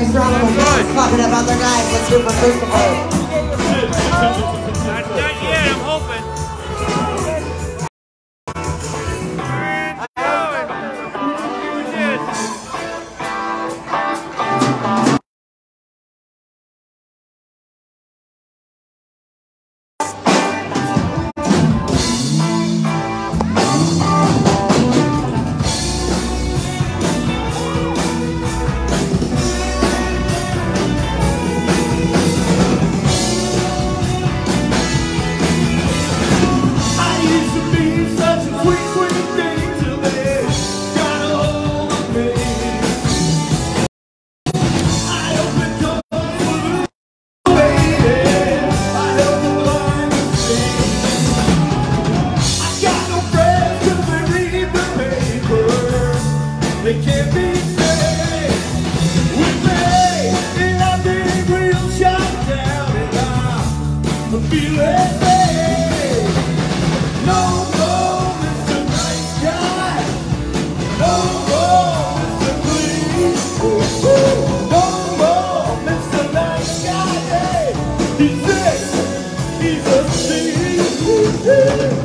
nice round of applause clapping up other guys. Let's hear from Christopher. Not yet, I'm hoping. They can't be saved with me, and I'm being real shot down, and I'm feeling bad. No more Mr. Nice Guy, no more Mr. Please, no more Mr. Nice Guy. Hey, he's this, he's a thief.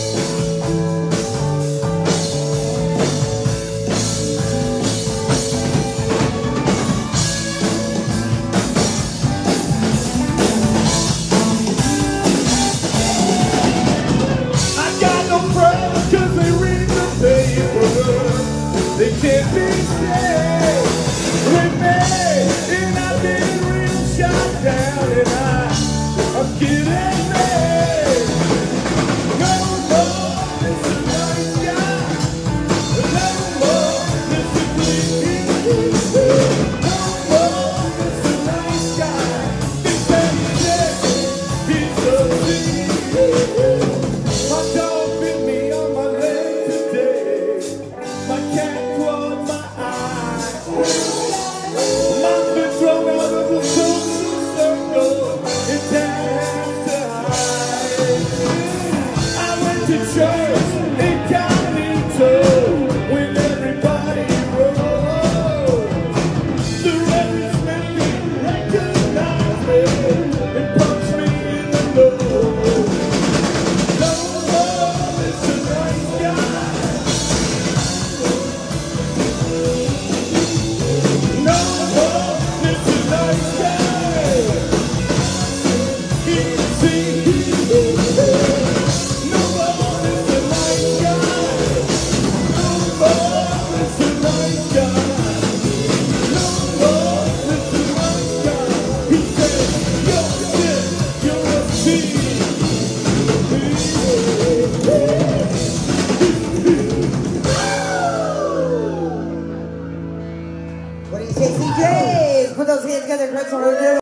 They can't be saved with me, and I've been real shot down, and I'm getting mad. No more Mr. Nice Guy, no more Mr. Please, no more Mr. Nice Guy. This man he's a thief. My dog bit me on my leg today. My cat clawed my eye. I've been thrown out of the social circle. It's time to hide. I went to church incognito when everybody rose. The reverend Smithy recognized me and punched me in the nose. No more Mr. Nice Guy. No more Mr. Nice Guy. Easy. No more Mr. Nice Guy. No more Mr. Nice Guy. No more Mr. Nice Guy. He said, you're sick, you're a thief. What do you say, CJs? Put those hands together, Chris.